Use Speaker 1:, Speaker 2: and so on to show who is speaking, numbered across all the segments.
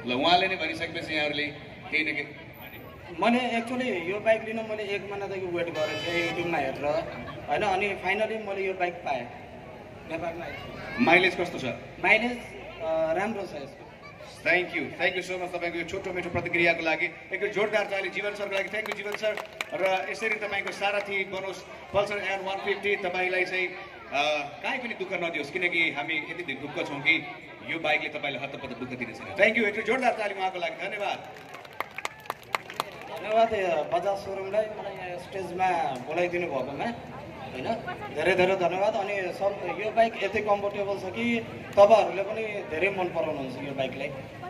Speaker 1: ल उहाँले नै भनिसकेपछि यहाँहरूले केही न केही
Speaker 2: मैले एक्चुअली यो बाइक लिन मैले 1 महिनादेखि वेट गरेको थिएँ युट्युबमा हेरेर होइन अनि फाइनली मैले यो बाइक पाएँ नेपालमा।
Speaker 1: माइलेज कस्तो छ?
Speaker 2: माइलेज राम्रो छ यसको।
Speaker 1: थ्याङ्क यू सो मच तपाईँको यो छोटो मिठो प्रतिक्रियाको लागि। एकदम जोरदार ताली जीवन सरको लागि। Thank you Jeevan sir. र यसरी तपाईँको सारथी बनोस् पल्सर N150। तपाईँलाई चाहिँ काहीँ पनि दुःख नदियोस्, किनकि हामी यति ढुक्क छौँ कि यो बाइकले तपाईँलाई हतपत दुःख दिने छैन। Thank you. एकदम जोरदार ताली उहाँको लागि। धन्यवाद।
Speaker 2: धन्यवाद बजाज सोरुमलाई मलाई यहाँ स्टेजमा बोलाइदिनु भएकोमा होइन धेरै धेरै धन्यवाद। अनि सब यो बाइक यति कम्फोर्टेबल छ कि तपाईँहरूले पनि धेरै मन पराउनुहुन्छ यो बाइकलाई।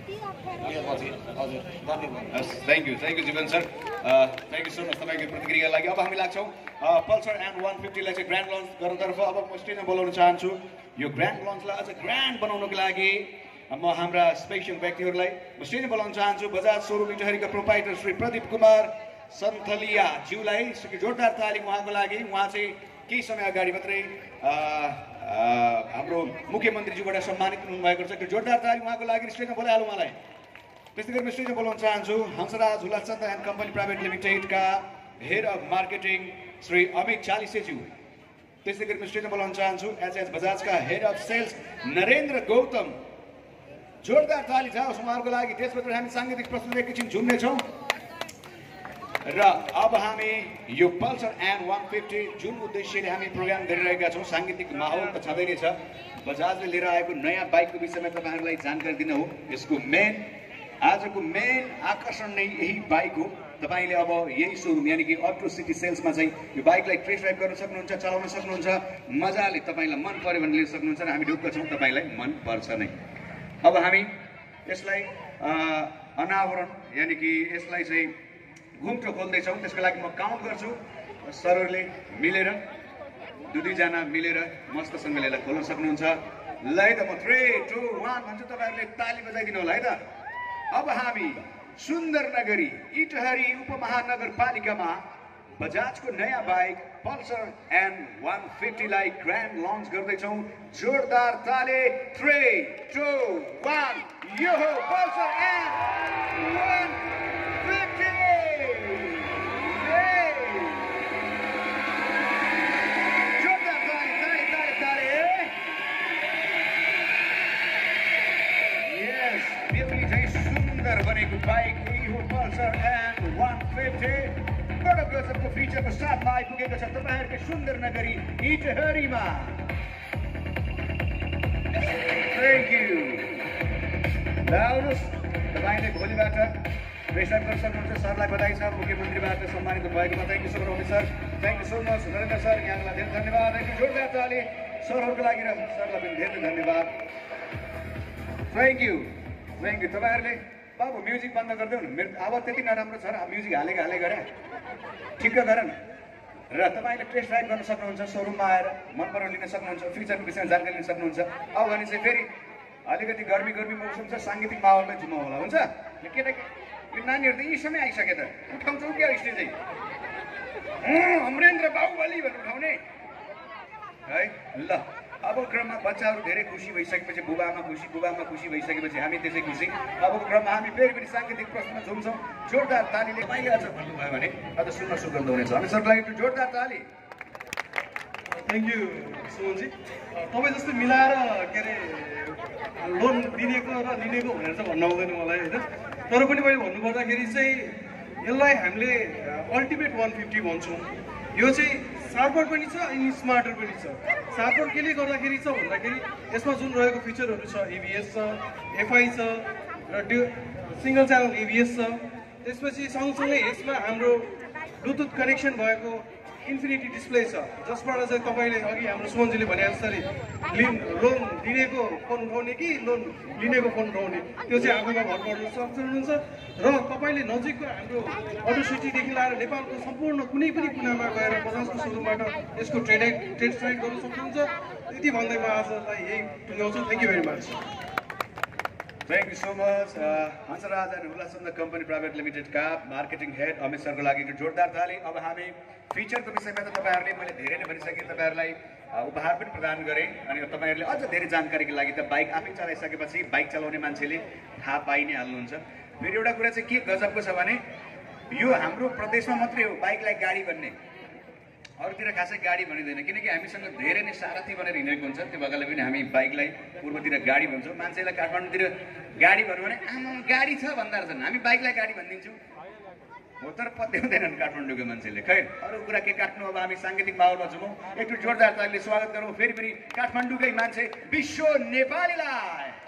Speaker 2: हजुर धन्यवाद।
Speaker 1: Thank you Jeevan sir. Thank you so much तपाईँको प्रतिक्रियाको लागि। अब हामी लाग्छौँ पल्सर N150लाई चाहिँ ग्रान्ड लन्च गर्नतर्फ। अब म स्टेजमा बोलाउन चाहन्छु यो ग्रान्ड लन्चलाई अझ ग्रान्ड बनाउनको लागि म हाम्रा स्पेसल व्यक्तिहरूलाई म स्टेजमा बोलाउन चाहन्छु। बजाज सोरुम इटहरीका प्रोप्राइटर श्री प्रदीप कुमार सन्थलिया ज्यूलाई जोरदार ताली उहाँको लागि। उहाँ चाहिँ केही समय अगाडि मात्रै हाम्रो मुख्यमन्त्रीज्यूबाट सम्मानित हुनुभएको छ। जोरदार ताली उहाँको लागि। स्टेजमा बोलाइहालौँ उहाँलाई। त्यस्तै गरी म स्टेजमा बोलाउन चाहन्छु Hansraj Hulachand and company private लिमिटेडका head of marketing Shri Amit चालिसेज्यू। त्यस्तै गरी म स्टेजमा बोलाउन चाहन्छु एचएच बजाजका head of sales Narendra Gautam. जोरदार ताली जाओस् उहाँहरूको लागि। त्यसपछि हामी साङ्गीतिक प्रस्तुति एकैछिन झुम्नेछौँ र अब हामी यो पल्सर N150 जुन उद्देश्यले हामी प्रोग्राम गरिरहेका छौँ, साङ्गीतिक माहौल त छँदै नै छ। बजाजले लिएर आएको नयाँ बाइकको विषयमा तपाईँहरूलाई जानकारी दिन हो। यसको आजको मेन आकर्षण नै यही बाइक हो। तपाईँले अब यही सोरुम यानि कि अप टु सिटी सेल्समा चाहिँ यो बाइकलाई टेस्ट ड्राइभ गर्न सक्नुहुन्छ, चलाउन सक्नुहुन्छ। मजाले तपाईँलाई मन पर्यो भने लिन सक्नुहुन्छ र हामी ढुक्क छौँ तपाईँलाई मन पर्छ नै। अब हामी यसलाई अनावरण यानि कि यसलाई चाहिँ घुम्टो खोल्दैछौँ। त्यसको लागि म काउन्ट गर्छु। सरहरूले मिलेर दुईजना मिलेर मस्तसँगले यसलाई खोल्न सक्नुहुन्छ। ल है त म 3, 2, 1 भन्छु, तपाईँहरूले ताली बजाइदिनु होला है त। अब हामी सुन्दर नगरी इटहरी उपमहानगरपालिकामा बजाजको नयाँ बाइक पल्सर N150लाई ग्रान्ड लन्च गर्दैछौँ। जोरदार ताली। 3, 2, 1 यो हो पल्सर N150। जोरदार ताली ताली ताली ताली। यस बेबी चाहिँ सुन्दर बनेको बाइक यही हो पल्सर N150। बडो गजबको फिचरको साथमा आइपुगेको छ तपाईँहरूको सुन्दर नगरी इटहरीमा। Thank you. आउनुहोस् तपाईँले भोलिबाट प्रेसर गर्न सक्नुहुन्छ। सरलाई बधाई छ मुख्यमन्त्रीबाट सम्मानित भएकोमा। Thank you so much sir. Thank you so much Narendra sir, यहाँलाई धेरै धन्यवाद। Thank you. जोरदार ताली सरहरूको लागि र सरलाई पनि धेरै धन्यवाद। Thank you. तपाईँहरूले बाबु म्युजिक बन्द गरिदेऊ न, मेरो आवाज त्यति नराम्रो छ र म्युजिक हाले गरे ठिक्क गर न। र तपाईँले टेस्ट ड्राइभ गर्न सक्नुहुन्छ, सोरुममा आएर मन पराउन लिन सक्नुहुन्छ, फिचरको विषयमा जानकारी लिन सक्नुहुन्छ। अब भने चाहिँ फेरि अलिकति गर्मी मौसम छ, साङ्गीतिक माहौलमै झुमाउ होला। हुन्छ केटाकेटी यो नानीहरू त यी समय आइसके त उठाउँछौ क्या स्टेज चाहिँ अमरेन्द्र बाहुबली भनेर उठाउने है। ल अब क्रममा बच्चाहरू धेरै खुसी भइसकेपछि बुबाआमा खुसी भइसकेपछि हामी त्यसै खुसी। अब क्रममा हामी फेरि पनि साङ्गीतिक प्रश्नमा झुम्छौँ। जोरदार तालीले तपाईँले आज भन्नुभयो भने अझ सुन्न सुगन्ध हुनेछ। हामी सरलाई लागि जोरदार ताली।
Speaker 3: Thank you Sumanji. तपाईँ जस्तो मिलाएर के अरे लोन दिनेको र लिनेको भनेर चाहिँ भन्न आउँदैन मलाई होइन। तर पनि मैले भन्नुपर्दाखेरि चाहिँ यसलाई हामीले अल्टिमेट 150 भन्छौँ। यो चाहिँ सार्पर पनि छ अनि स्मार्टर पनि छ। सार्पर केले गर्दाखेरि छ भन्दाखेरि यसमा जुन रहेको फिचरहरू छ, एबिएस छ, एफआई छ र सिङ्गल च्यानल एबिएस छ। त्यसपछि सँगसँगै यसमा हाम्रो ब्लुटुथ कनेक्सन भएको इन्फिनिटी डिस्प्ले छ, जसबाट चाहिँ तपाईँले अघि हाम्रो सुमनजीले भने जसरी लोन दिनेको फोन उठाउने कि लोन लिनेको फोन उठाउने त्यो चाहिँ आफूमा भर पर्न सक्नुहुन्छ। र तपाईँले नजिकको हाम्रो अटो सिटीदेखि लिएर नेपालको सम्पूर्ण कुनै पनि कुनामा गएर बजाजको सोरुमबाट यसको टेस्ट ड्राइभ गर्न सक्नुहुन्छ। यति भन्दै म आजलाई यही टुङ्गाउँछु। Thank you very much.
Speaker 1: Thank you so much. Hansraj and Hulachand company private लिमिटेडका मार्केटिङ हेड अमित सरको लागि जोरदार ताली। अब हामी फिचरको विषयमा त तपाईँहरूले मैले धेरै नै भनिसकेँ। तपाईँहरूलाई उपहार पनि प्रदान गरेँ। अनि तपाईँहरूले अझ धेरै जानकारीको लागि त बाइक आफै चलाइसकेपछि बाइक चलाउने मान्छेले थाहा पाइ नै हाल्नुहुन्छ। फेरि एउटा कुरा चाहिँ के गजबको छ भने यो हाम्रो प्रदेशमा मात्रै हो बाइकलाई गाडी भन्ने, अरूतिर खासै गाडी भनिँदैन। किनकि हामीसँग धेरै नै सारथी भनेर हिँडेको हुन्छ, त्यो भएकाले पनि हामी बाइकलाई पूर्वतिर गाडी भन्छौँ। मान्छेलाई काठमाडौँतिर गाडी भन्यो भने आमा गाडी छ भन्दा रहेछन्, हामी बाइकलाई गाडी भनिदिन्छौँ। हो तर पत्याउँदैनन् काठमाडौँको मान्छेले। खै अरू कुरा के काट्नु, अब हामी साङ्गीतिक माहौलमा छौँ। एकचोटि जोरदार तालीले स्वागत गरौँ फेरि पनि काठमाडौँकै मान्छे विश्व नेपालीलाई।